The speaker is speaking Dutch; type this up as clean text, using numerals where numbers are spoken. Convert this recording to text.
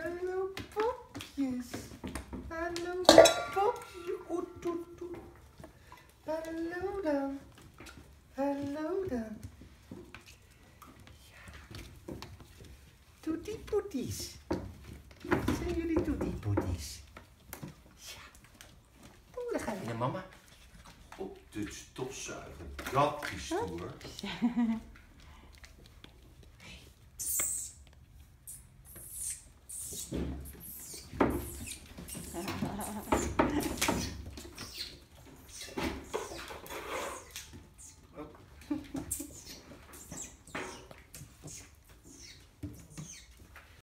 Hallo popjes. Hallo popje. Oet, oet, oet. Hallo dan. Hallo dan. Ja. Toetiepoeties. Zijn jullie toetiepoeties? Ja. Oeh, dan gaan we naar mama. Op de stofzuiger. Dat is stoer. Hey.